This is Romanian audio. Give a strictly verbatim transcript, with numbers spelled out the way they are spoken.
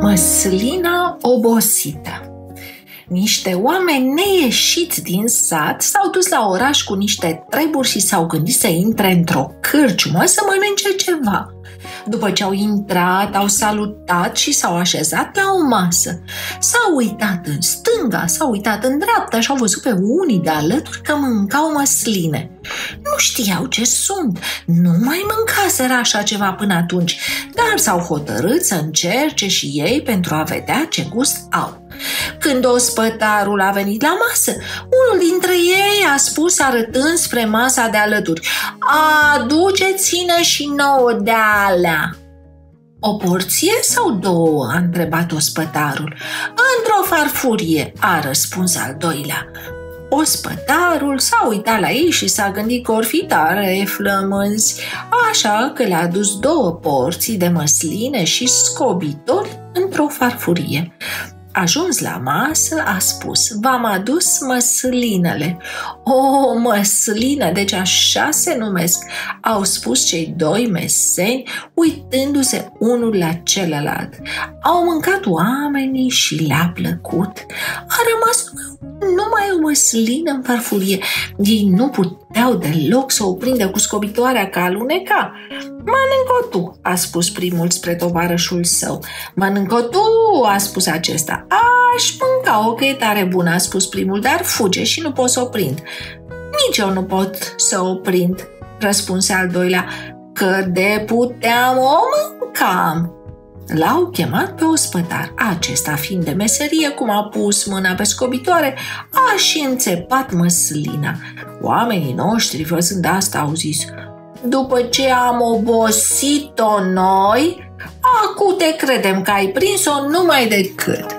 Măslina obosită. Niște oameni neieșiți din sat s-au dus la oraș cu niște treburi și s-au gândit să intre într-o cârciumă să mănânce ceva. După ce au intrat, au salutat și s-au așezat la o masă. S-au uitat în stânga, s-au uitat în dreapta și au văzut pe unii de alături că mâncau măsline. Nu știau ce sunt, nu mai mâncaseră așa ceva până atunci, dar s-au hotărât să încerce și ei pentru a vedea ce gust au. Când ospătarul a venit la masă, unul dintre ei a spus arătând spre masa de alături: "Aduceți-ne și nouă de alea." "O porție sau două?" a întrebat ospătarul. "Într-o farfurie," a răspuns al doilea. Ospătarul s-a uitat la ei și s-a gândit că or fi tare flămânzi, așa că le-a adus două porții de măsline și scobitori într-o farfurie. Ajuns la masă, a spus: "V-am adus măslinele." "O, măslină, deci așa se numesc," au spus cei doi meseni, uitându-se unul la celălalt. Au mâncat oamenii și le-a plăcut. A rămas numai o măslină în farfurie. Ei nu puteau deloc să o prindă cu scobitoarea, că aluneca. "Mănânc-o tu," a spus primul spre tovarășul său. "Mănânc-o tu," a spus acesta. "Aș mânca-o, că e tare bună," a spus primul, "dar fuge și nu pot să o prind." "Nici eu nu pot să o prind," răspunse al doilea, "că de puteam o mâncam." L-au chemat pe ospătar. Acesta, fiind de meserie, cum a pus mâna pe scobitoare, a și înțepat măslina. Oamenii noștri, văzând asta, au zis: "După ce am obosit-o noi, acu te credem că ai prins-o numai decât."